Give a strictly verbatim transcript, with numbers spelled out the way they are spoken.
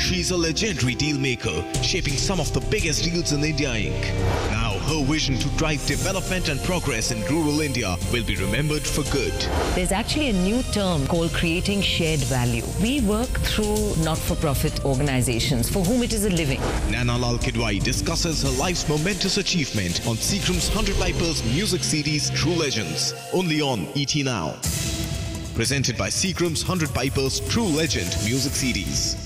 She's a legendary deal maker, shaping some of the biggest deals in India Incorporated. Now, her vision to drive development and progress in rural India will be remembered for good. There's actually a new term called creating shared value. We work through not-for-profit organizations for whom it is a living. Naina Lal Kidwai discusses her life's momentous achievement on Seagram's one hundred Pipers music series True Legends, only on E T Now. Presented by Seagram's one hundred Pipers True Legend music series.